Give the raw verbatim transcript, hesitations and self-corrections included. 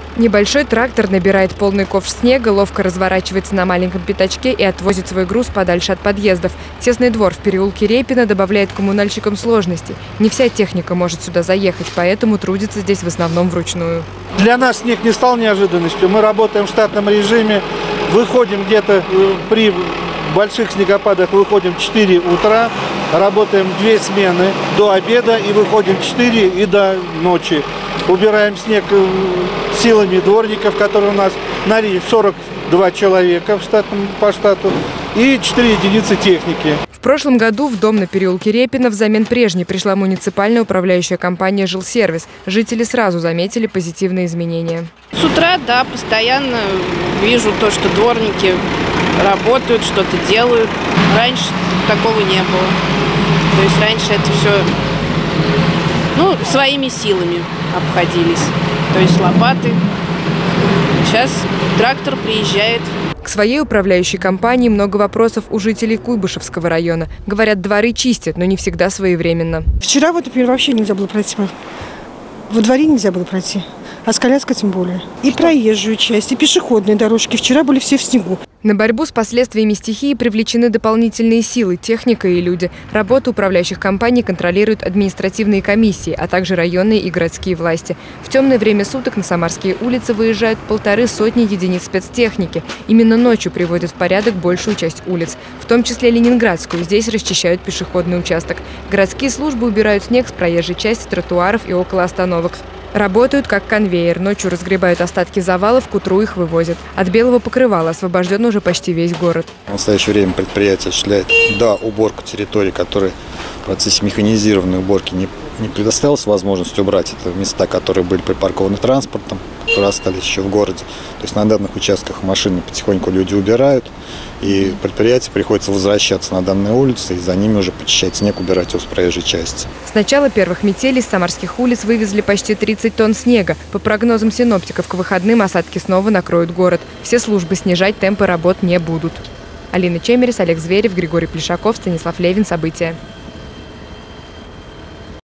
Небольшой трактор набирает полный ковш снега, ловко разворачивается на маленьком пятачке и отвозит свой груз подальше от подъездов. Тесный двор в переулке Репина добавляет коммунальщикам сложностей. Не вся техника может сюда заехать, поэтому трудится здесь в основном вручную. Для нас снег не стал неожиданностью. Мы работаем в штатном режиме, выходим где-то при больших снегопадах, выходим в четыре утра, работаем две смены до обеда и выходим в четыре и до ночи. Убираем снег силами дворников, которые у нас на сорок два человека в штатном, по штату, и четыре единицы техники. В прошлом году в дом на переулке Репина взамен прежней пришла муниципальная управляющая компания «Жилсервис». Жители сразу заметили позитивные изменения. С утра, да, постоянно вижу то, что дворники работают, что-то делают. Раньше такого не было. То есть раньше это все, ну, своими силами обходились. То есть лопаты. Сейчас трактор приезжает. К своей управляющей компании много вопросов у жителей Куйбышевского района. Говорят, дворы чистят, но не всегда своевременно. Вчера вот, например, вообще нельзя было пройти. Во дворе нельзя было пройти, а с коляской тем более. И проезжую часть, и пешеходные дорожки. Вчера были все в снегу. На борьбу с последствиями стихии привлечены дополнительные силы, техника и люди. Работу управляющих компаний контролируют административные комиссии, а также районные и городские власти. В темное время суток на самарские улицы выезжают полторы сотни единиц спецтехники. Именно ночью приводят в порядок большую часть улиц, в том числе Ленинградскую. Здесь расчищают пешеходный участок. Городские службы убирают снег с проезжей части, тротуаров и около остановок. Работают как конвейер. Ночью разгребают остатки завалов, к утру их вывозят. От белого покрывала освобожден уже почти весь город. В настоящее время предприятие осуществляет, да, уборку территории, которые в процессе механизированной уборки не, не предоставилась возможность убрать. Это места, которые были припаркованы транспортом, которые остались еще в городе. То есть на данных участках машины потихоньку люди убирают, и предприятию приходится возвращаться на данные улицы, и за ними уже почищать снег, убирать его с проезжей части. С начала первых метелей с самарских улиц вывезли почти тридцать тонн снега. По прогнозам синоптиков, к выходным осадки снова накроют город. Все службы снижать темпы работ не будут. Алина Чемерис, Олег Зверев, Григорий Плешаков, Станислав Левин. События.